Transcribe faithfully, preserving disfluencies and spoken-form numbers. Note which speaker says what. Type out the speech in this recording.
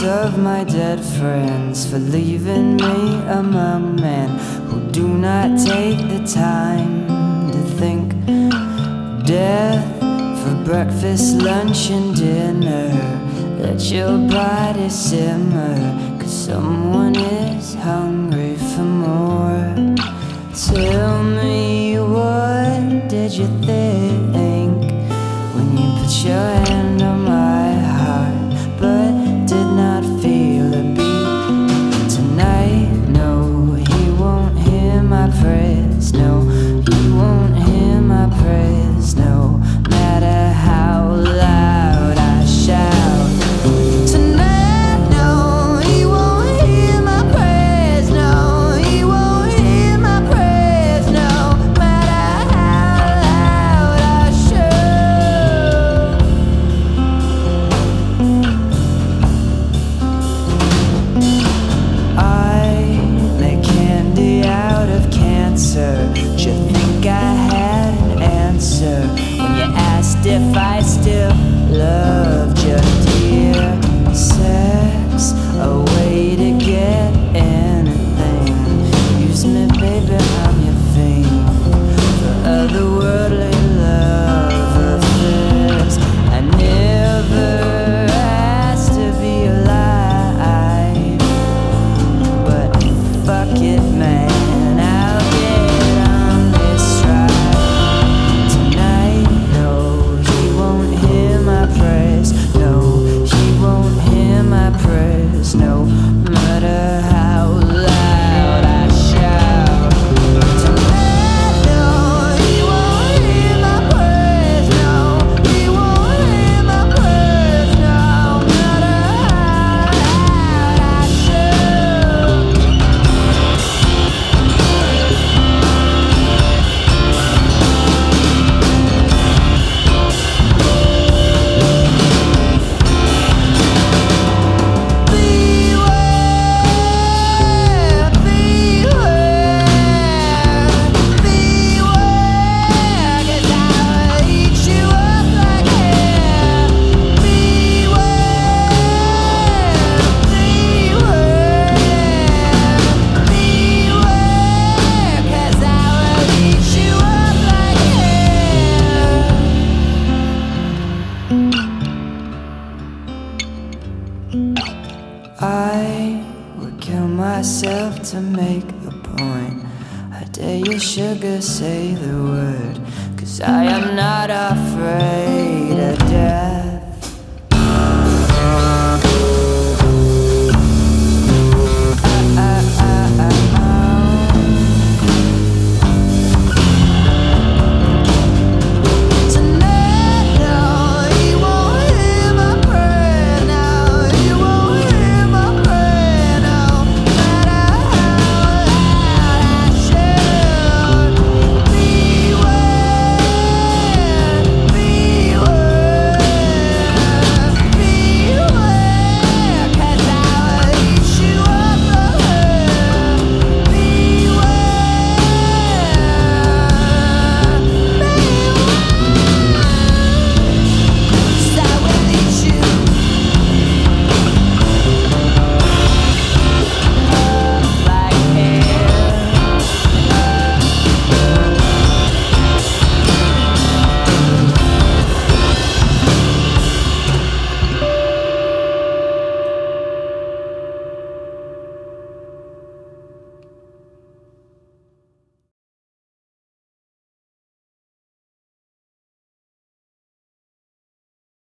Speaker 1: of my dead friends for leaving me among men who do not take the time to think. Death for breakfast, lunch and dinner. Let your body simmer, 'cause someone is hungry for more. Tell me, what did you think when you put your hand on my heart but did not feel a beat? Tonight, no, he won't hear my prayers. No, he won't hear my prayers. No matter how loud I shout. Tonight, no, he won't hear my prayers. No, he won't hear my prayers. No matter how loud I shout. I make candy out of cancer. Did you think I had an answer when you asked if I still loved you, dear? Sex, a way to get anything. Use me, baby, I'm your fiend. For otherworldly love affairs. I never asked to be alive, but fuck it, man, I'll get on this ride. Tonight, no, he won't hear my prayers. No, he won't hear my prayers. No matter how loud I shout. Tonight, no, he won't hear my prayers. No, he won't hear my prayers. No matter how loud I shout. Beware, beware, beware, 'cause I'll eat you up like hair. Beware, beware, beware, 'cause I will eat you up like hair. I would kill myself to make a point. I dare you, sugar, say the word, 'cause I am not afraid of death.